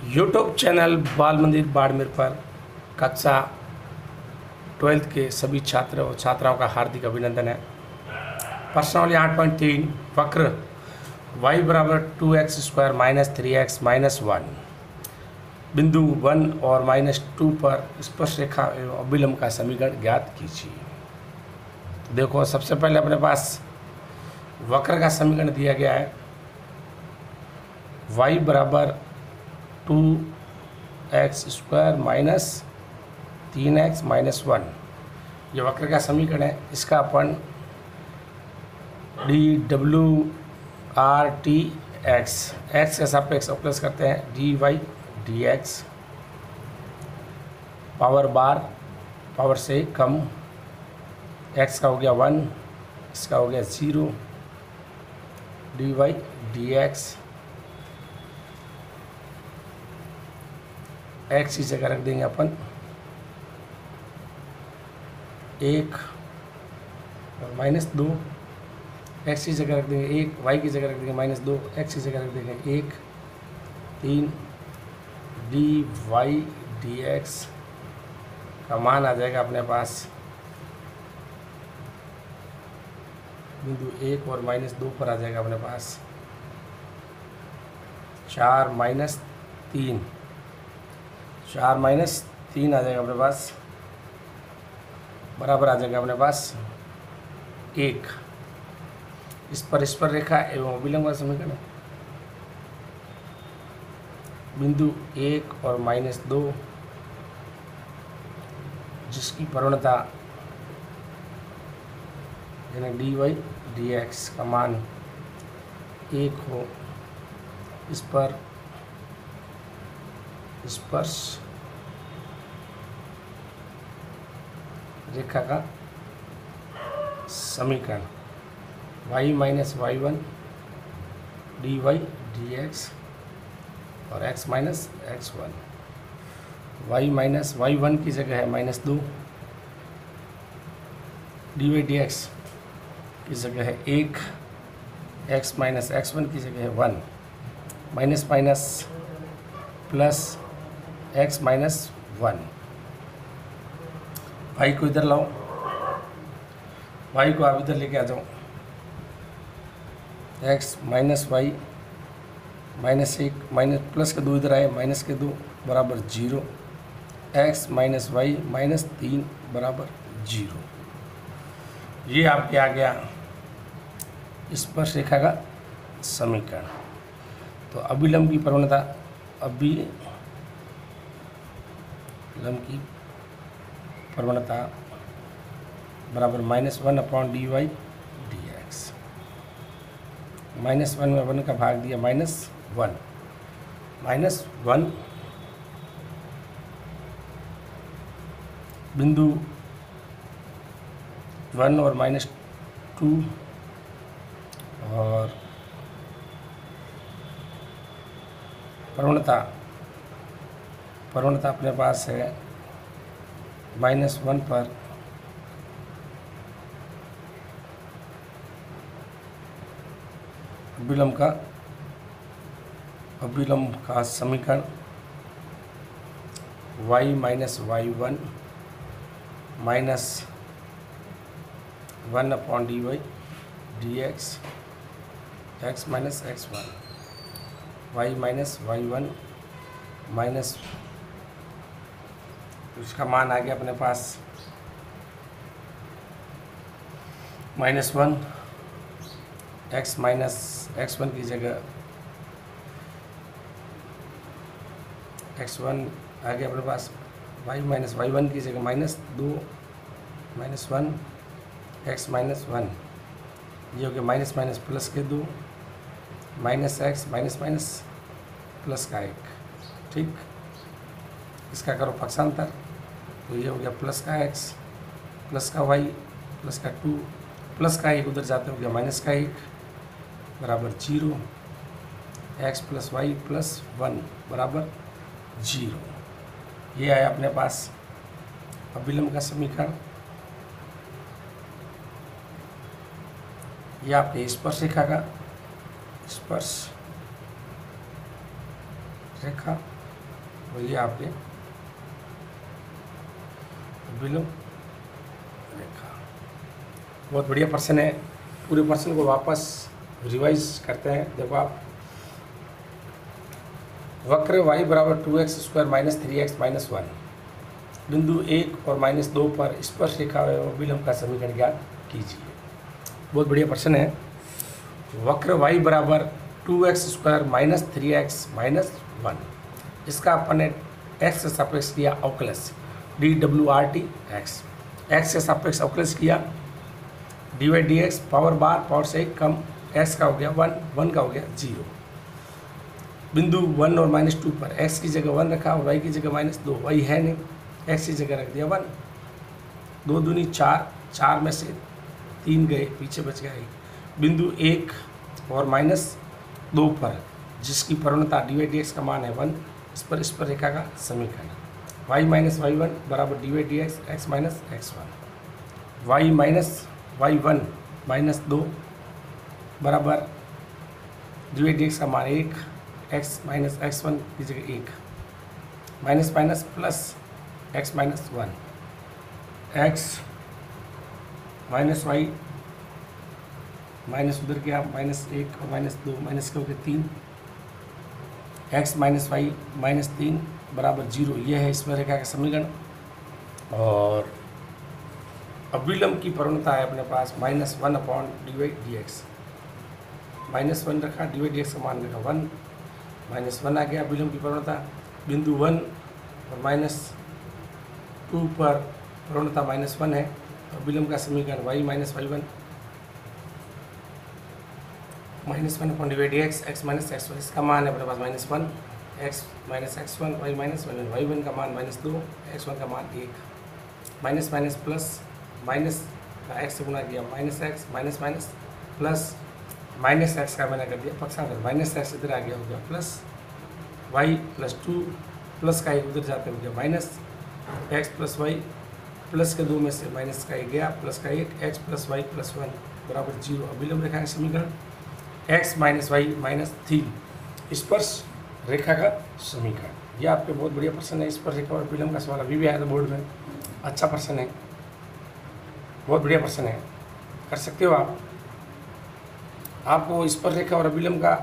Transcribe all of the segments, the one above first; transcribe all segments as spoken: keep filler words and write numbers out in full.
YouTube channel बाल मंदिर बाड़मेर पर कक्षा ट्वेल्थ के सभी छात्रों और छात्राओं का हार्दिक अभिनंदन है। प्रश्नावली आठ पॉइंट तीन वक्र y बराबर two x square minus three x minus one बिंदु वन और माइनस टू पर स्पर्श रेखा एवं अभिलंब का समीकरण ज्ञात कीजिए। देखो, सबसे पहले अपने पास वक्र का समीकरण दिया गया है y बराबर टू एक्स स्क्वायर माइनस तीन एक्स माइनस वन, ये वक्र का समीकरण है। इसका अपन डी डब्ल्यू आर टी एक्स एक्स के सापेक्ष प्लस करते हैं d y d x power बार पावर से कम, एक्स का हो गया वन, इसका हो गया zero, d y d x x की जगह रख देंगे अपन एक और माइनस दो, एक्स की जगह रख देंगे एक, वाई की जगह रख देंगे माइनस दो, एक्स की जगह रख देंगे एक, तीन, डी वाई डी एक्स का मान आ जाएगा अपने पास बिंदु एक और माइनस दो पर आ जाएगा अपने पास चार माइनस तीन, चार माइनस तीन आ जाएगा अपने पास बराबर आ जाएगा अपने पास एक। इस पर इस पर रेखा एवं अभिलंब का समीकरण बिंदु एक और माइनस दो जिसकी प्रवणता यानी डी वाई डी एक्स का मान एक हो, इस पर स्पर्श रेखा का समीकरण y minus y one d y d x और x minus x one, y minus y one की जगह है माइनस दो, डी वाई डी एक्स की जगह है एक, x माइनस एक्स वन की जगह है one, minus minus plus x minus one. Y को इधर लाओ, वाई को आप इधर लेके आ जाओ, x माइनस वाई माइनस एक माइनस प्लस के दो इधर आए माइनस के दो बराबर zero, x minus y minus तीन बराबर जीरो। ये आपके आ गया स्पर्श रेखा का समीकरण। तो अभिलंब की प्रवणता अभिलंब की प्रवणता बराबर minus one upon d y d x, minus one में वन का भाग दिया माइनस वन, माइनस वन बिंदु वन और माइनस टू और प्रवणता प्रवणता अपने पास है माइनस वन पर अभिलंब का अभिलंब का समीकरण y minus y one minus one upon d y d x x minus x one, y minus y one minus उसका मान आ गया अपने पास minus one, x minus x one की जगह एक्स वन आ गया अपने पास, वाई माइनस वाई वन की जगह माइनस दो minus one, x minus one, ये हो गया माइनस माइनस प्लस के दो, minus x minus minus plus का एक, ठीक। इसका करो पक्षांतर, तो ये हो गया प्लस का एक्स प्लस का वाई प्लस का टू, प्लस का एक उधर जाते हो गया माइनस का एक बराबर zero, x plus y plus one बराबर जीरो। ये आया अपने पास अभिलंब का समीकरण। ये आपके स्पर्श रेखा का स्पर्श रेखा और ये आपके विलोम रेखा। बहुत बढ़िया प्रश्न है। पूरे प्रश्न को वापस रिवाइज करते हैं। देखो आप, वक्र y बराबर two x square minus three x minus one, बिंदु एक और माइनस दो पर स्पर्श रेखा एवं विलोम का समीकरण ज्ञात कीजिए। बहुत बढ़िया प्रश्न है। वक्र y बराबर two x square minus three x minus one, इसका अपन ने x के सापेक्ष किया अवकलज, डी डब्ल्यू आर टी एक्स, एक्स के सापेक्ष अवकलज किया, d y d x power बार पावर से एक कम, x का हो गया वन, वन का हो गया जीरो। बिंदु वन और माइनस टू पर x की जगह वन रखा और y की जगह माइनस दो, y है नहीं, x की जगह रख दिया वन, दो दूनी चार, चार में से तीन गए, पीछे बच गया एक। बिंदु एक और माइनस दो पर जिसकी परिणता डी वाई डी एक्स का मान है वन, इस पर इस पर रेखा का समीकरण, y माइनस वाई वन बराबर d y d x x minus x one, y minus y one minus दो बराबर डी वाई डी एक्स का मान एक, एक्स माइनस एक्स वन की जगह एक, minus minus plus x minus one, x minus y minus उधर गया माइनस एक और माइनस दो, माइनस के हो गए तीन, एक्स माइनस वाई माइनस तीन बराबर जीरो। यह है इसमें रेखा का समीकरण। और अविलंब की परिणता है अपने पास minus one upon d y d x, minus one रखा, डी वाई डी एक्स का मान रखा वन, माइनस वन आ गया विलोम की परिणता। बिंदु वन और माइनस टू पर परिणता माइनस वन है, और विलोम का समीकरण y minus y one minus one upon d y d x x minus x one, इसका मान है अपने पास minus one, x minus x one y minus one, y one का मान माइनस दो, एक्स वन का मान एक, माइनस माइनस प्लस, माइनस का एक्स से गुना किया minus x, minus minus plus, minus x का मैंने कर दिया पक्षांतर, माइनस एक्स इधर आ गया हो गया plus, y plus two plus का एक उधर जाते हो गया minus, x plus y plus के दो में से माइनस का एक गया, प्लस का एक, x plus y plus one बराबर जीरो। अविलंब रेखा का समीकरण x minus y minus three, स्पर्श रेखा का समीकरण। यह आपके बहुत बढ़िया प्रश्न है। स्पर्श रेखा और विलंब का सवाल अभी भी आया था बोर्ड में, अच्छा प्रश्न है, बहुत बढ़िया प्रश्न है, कर सकते हो आप। आपको स्पर्श रेखा और अविलंब का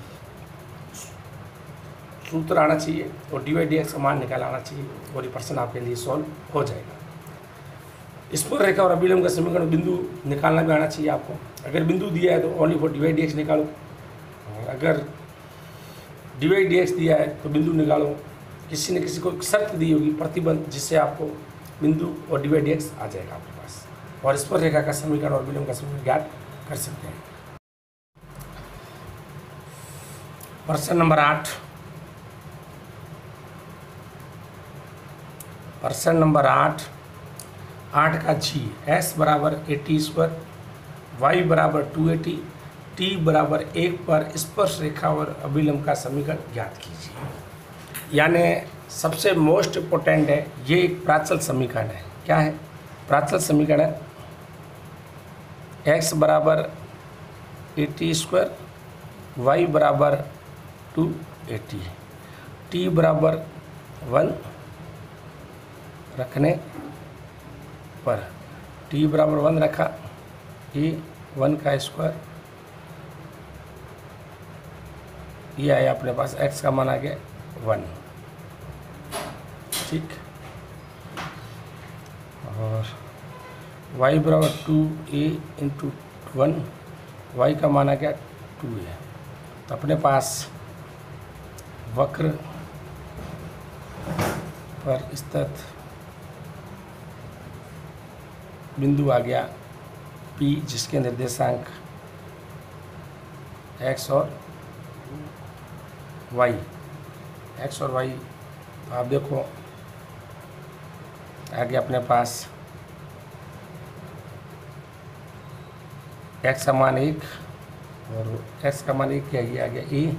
सूत्र आना चाहिए और डी वाई डी एक्स का मान निकाल आना चाहिए, और ये प्रश्न आपके लिए सॉल्व हो जाएगा। स्पर्श रेखा और अविलंब का समीकरण बिंदु निकालना भी आना चाहिए आपको। अगर बिंदु दिया है तो only for d y d x निकालो, और अगर डी वाई डी एक्स दिया है तो बिंदु निकालो। किसी न किसी को शर्त दी होगी, प्रतिबंध, जिससे आपको बिंदु और डी वाई डी एक्स आ जाएगा आपके पास, और स्पर्श रेखा का समीकरण और विलंब का समीकरण ज्ञात कर सकते हैं। प्रश्न नंबर आठ, प्रश्न नंबर आठ आठ का जी, एस बराबर एटी स्क्वायर, वाई बराबर टू एटी, टी बराबर एक पर स्पर्श रेखा और अविलंब का समीकरण ज्ञात कीजिए। यानी सबसे मोस्ट इम्पोर्टेंट है, ये एक प्राचल समीकरण है। क्या है? प्राचल समीकरण है। एक्स बराबर एटी स्क्वायर, वाई बराबर टू एटी, टी बराबर वन रखने पर, टी बराबर वन रखा, ये वन का स्क्वायर, ये आया अपने पास, एक्स का मान आ गया वन, ठीक। और वाई बराबर two a into one, y का मान आ गया टू ए। तो अपने पास वक्र पर स्थित बिंदु आ गया P, जिसके निर्देशांक x और y, x और y आप देखो आगे अपने पास x का मान एक और x का मान एक क्या, ये आ गया a,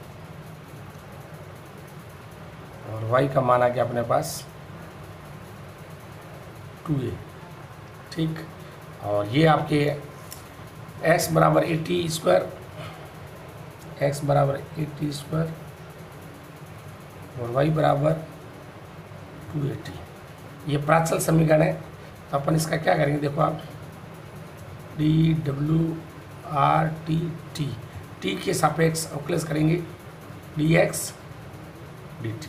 और y का मान आ गया अपने पास टू ए, ठीक। और ये आपके x बराबर एटी स्क्वायर, x बराबर एटी स्क्वायर और y बराबर टू एटी। ये प्राचल समीकरण है, तो अपन इसका क्या करेंगे, देखो आप डी डब्ल्यू आर टी टी टी के सापेक्ष अवकलज करेंगे, d x d t,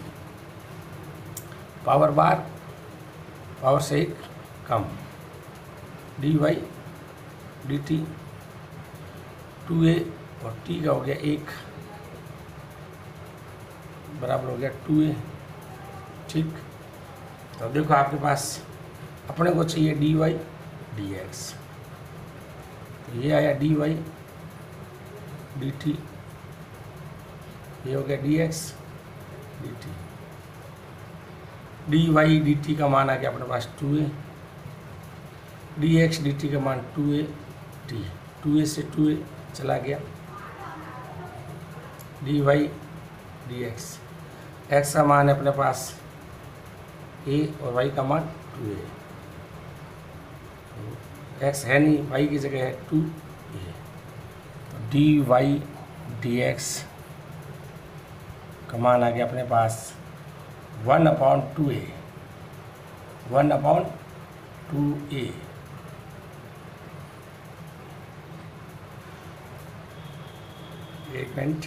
power बार पावर से एक कम, d y d t, two a और टी का हो गया एक, बराबर हो गया टू ए। ठीक, तो देखो आपके पास अपने को चाहिए डी वाई डी एक्स, तो ये आया डी वाई डी टी, ये हो गया d x d t, d y d t का मान आ गया अपने पास two a, d x d t का मान two a t, two a से टू ए चला गया, d y d x, x का मान है अपने पास ए और वाई का मान टू ए, एक्स है नहीं, वाई की जगह है टू ए, तो डी वाई डी एक्स का मान आ गया अपने पास one upon two a, one upon two a, एक मिनट,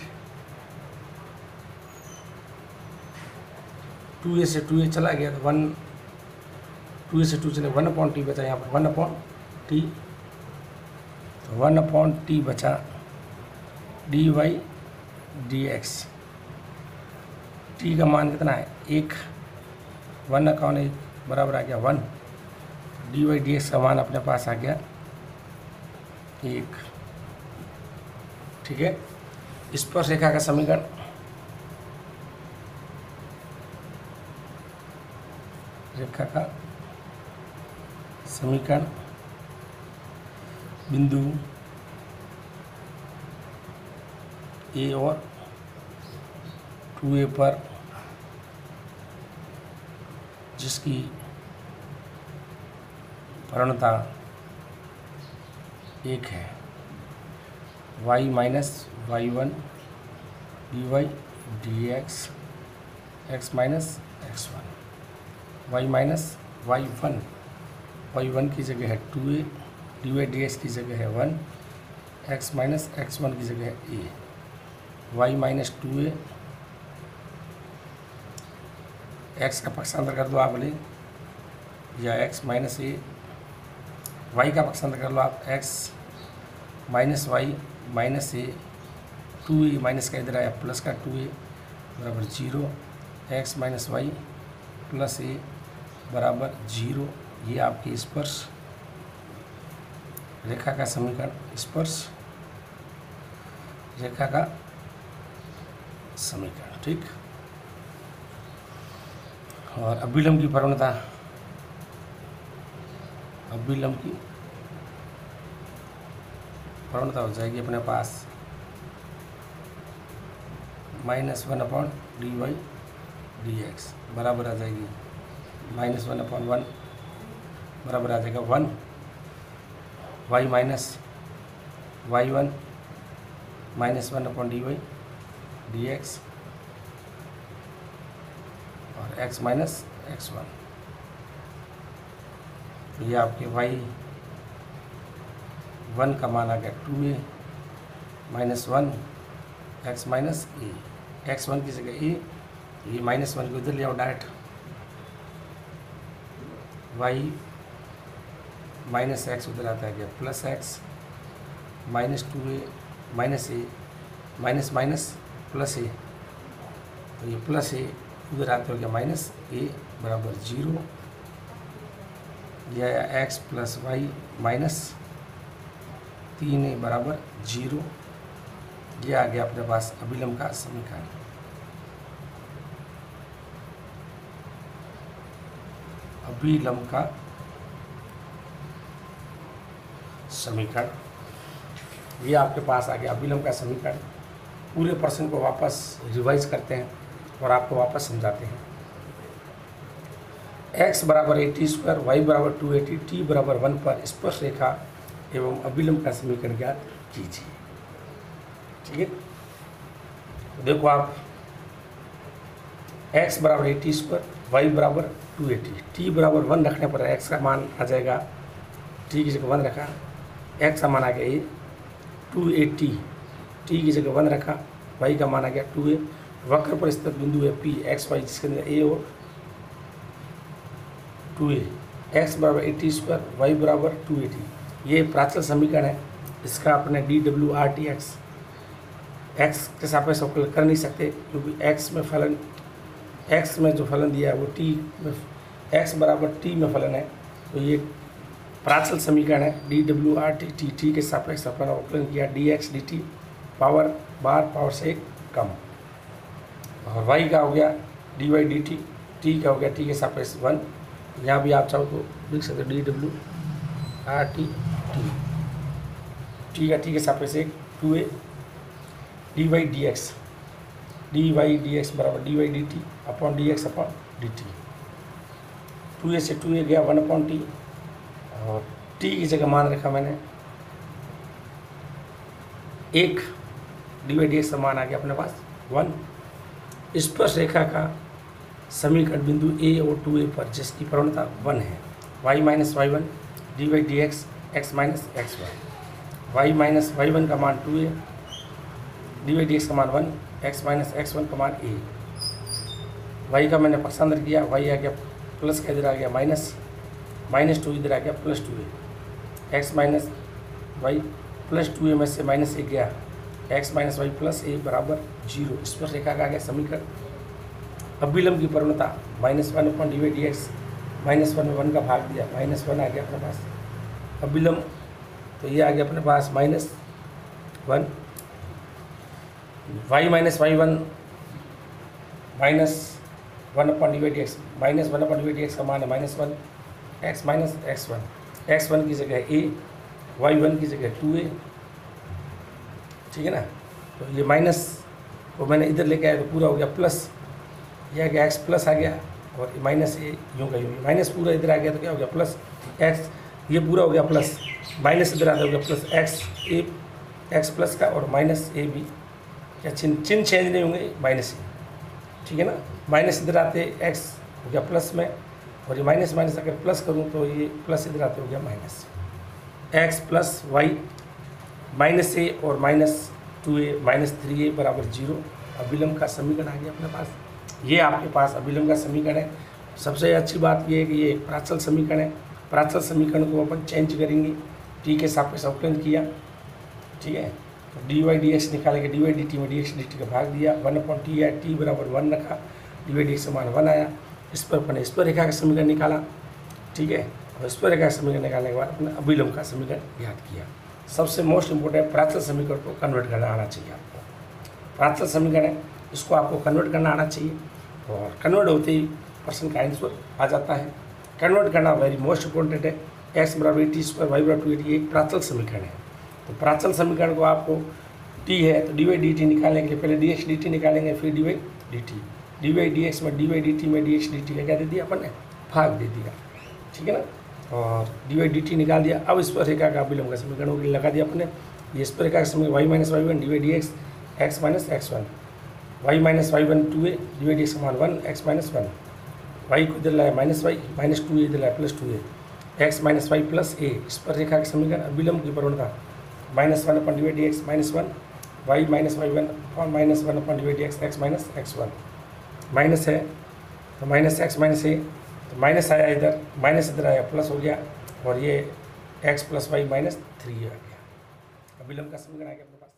टू ए से टू ए चला गया, तो वन, टू ए से टू चले, वन अपॉन टी बचा यहाँ पर, वन अपॉन टी, तो वन अपॉन टी बचा, d y d x, t का मान कितना है एक, वन अपॉन एक बराबर आ गया one, d y d x का मान अपने पास आ गया एक। ठीक है, स्पर्श रेखा का समीकरण, रेखा का समीकरण, बिंदु ए और टू ए पर जिसकी परिणता एक है, y minus y one d y d x, x minus x one, y minus y one, y one की जगह है two a, d y d x की जगह है one, x minus x one की जगह है a, y minus two a, x का पक्षांतर कर दो आप बोले, या एक्स माइनस ए, वाई का पक्षांतर कर लो आप, x minus y minus a, two a minus का इधर आया प्लस का टू ए बराबर zero, x minus y plus a बराबर जीरो। ये आपकी स्पर्श रेखा का समीकरण, स्पर्श रेखा का समीकरण। ठीक, और अभिलंब की परिणता, अभिलंब की परिणता हो जाएगी अपने पास minus one upon d y d x बराबर आ जाएगी माइनस वन अपॉन वन बराबर आ जाएगा one, y minus y one minus one upon d y d x और एक्स माइनस एक्स वन। तो ये आपके वाई वन का मान आ गया two a minus one x minus a, x one की जगह ए, ये माइनस वन को इधर ले आओ डायरेक्ट, वाई माइनस एक्स उधर आता है गया plus x minus two a minus a minus minus plus a, तो ये प्लस ए उधर आते हो गया माइनस ए बराबर जीरो, यह आया एक्स प्लस वाई माइनस तीन ए बराबर जीरो। ये आ गया अपने पास अभिलंब का समीकरण। अभिलंब का समीकरण ये आपके पास आ गया अभिलंब का समीकरण। पूरे प्रश्न को वापस रिवाइज करते हैं और आपको वापस समझाते हैं। x बराबर एटी स्क्वायर, वाई बराबर टू एटी, टी बराबर वन पर स्पर्श रेखा एवं अभिलंब का समीकरण ज्ञात कीजिए। ठीक है, तो देखो आप एक्स बराबर ए टी स्क्वायर, वाई बराबर टू ए टी। टी बराबर वन रखने पर एक्स का मान आ जाएगा, टी की जगह वन रखा, एक्स का मान आ गया a two a t, t की जगह वन रखा, वाई का मान आ गया टू ए। वक्र पर स्थित बिंदु है पी एक्स वाई, जिसके अंदर ए और टू ए, एक्स बराबर ए टी स्क्वायर, वाई बराबर टू ए टी। ये प्राचल समीकरण है, इसका अपने डी डब्ल्यू आर टी एक्स एक्स के सापेक्ष अवकलन कर नहीं सकते, क्योंकि एक्स में फलन, एक्स में जो फलन दिया है वो टी में, एक्स बराबर टी में फलन है, तो ये प्राचल समीकरण है। डी डब्ल्यू आर टी टी टी के सापेक्ष अपन अवकलन किया, d x d t power बार पावर से कम, और वाई का हो गया d y d t, t का हो गया टी के सापेक्ष वन। यहाँ भी आप चाहो तो लिख सकते हो डी डब्ल्यू आर टी टी, टी का टी के सापेक्ष एक two a, d y d x, d y d x बराबर d y d t upon d x upon d t. Two a से टू ए गया वन अपॉन टी, और t की जगह मान रखा मैंने एक, डी वाई डी एक्स का मान आ गया अपने पास वन। स्पर्श रेखा का समीकरण बिंदु ए और टू ए पर जिसकी प्रवणता वन है, y minus y one d y d x x minus x one, y minus y one का मान two a, d y d x का मान one, x minus x one का मान ए। वाई का मैंने पसंद किया, वाई आ गया प्लस का, इधर आ गया माइनस, माइनस टू इधर आ गया plus two a, x minus y plus two a में से माइनस ए गया, x minus y plus a बराबर जीरो। स्पर्श रेखा का आ गया समीकरण। अभिलंब की प्रवणता minus one upon d y d x, minus one में वन का भाग दिया, माइनस वन आ गया अपने पास अभिलंब, तो ये आ गया अपने पास minus one, y minus y one minus one upon d y d x, minus one upon d y d x का मान है minus one, x minus x one, x one की जगह ए, वाई वन की जगह टू ए, ठीक है ना। तो ये माइनस को मैंने इधर लेके आया तो पूरा हो गया प्लस, यह आ गया एक्स प्लस आ गया, और माइनस ए यूँ का यूँ, माइनस पूरा इधर आ गया तो क्या हो गया प्लस एक्स, ये पूरा हो गया प्लस, माइनस इधर आता हो गया plus x a, x plus का, और माइनस ए भी, क्या चिन्ह चिन्ह चेंज नहीं होंगे, माइनस ए, ठीक है ना। माइनस इधर आते एक्स हो गया प्लस में, और ये माइनस माइनस अगर प्लस करूँ तो ये प्लस इधर आते हो गया minus, x plus y minus a और minus two a minus three a बराबर जीरो। अभिलंब का समीकरण आ गया अपने पास, ये आपके पास अभिलंब का समीकरण है। सबसे अच्छी बात ये है कि ये प्राचल समीकरण है, प्राचल समीकरण को अपन चेंज करेंगे, टी के सापेक्ष अवकलन किया, ठीक है, तो डी वाई डी एक्स निकालेंगे, डी वाई डी टी में डी एक्स डी टी का भाग दिया, वन अपॉन टी है, टी बराबर वन रखा, डी वाई डी एक्स मान वन आया, इस पर अपने इस पर रेखा का समीकरण निकाला, ठीक है, और इस पर रेखा का समीकरण निकालने के बाद अपने अभिलंब का समीकरण याद किया। सबसे मोस्ट इंपॉर्टेंट प्राचल समीकरण को कन्वर्ट करना आना चाहिए आपको, प्राचल समीकरण है इसको आपको कन्वर्ट करना आना चाहिए, और कन्वर्ट होते ही पर्सन का आंसर आ जाता है। कन्वर्ट करना वेरी मोस्ट इंपॉर्टेंट है। एक्स बराबर टी स्क्वायर वाई बराबर टू ए टी एक प्राचल समीकरण है, तो प्राचल समीकरण को आपको टी है तो डी वाई डी टी निकालने के लिए पहले डी एक्स डी टी निकालेंगे, फिर d y d t, d y d x में डी वाई डी टी में डी एक्स डी टी का क्या दे दिया अपन ने, भाग दे दिया, ठीक है ना, और डी वाई डी टी निकाल दिया। अब इस पर रेखा का अभिलंब का समीकरण हो गया, लगा दिया अपने, ये इस पर रेखा का समीकरण y minus y one d y d x x minus x one, y minus y one two a d y d x मान one, x minus one, y को इधर लाया minus y minus two a इधर लाया plus two a, x minus y plus a, इस पर रेखा का समीकरण अभिलंब की प्रवणता minus one upon d y d x minus one, y minus y one upon minus one upon d y d x x minus x one, minus है तो माइनस एक्स माइनस ए, तो माइनस आया इधर, माइनस इधर आया plus हो गया, और ये x plus y minus three आ गया। अभिलंब का समीकरण आ गया अपने पास।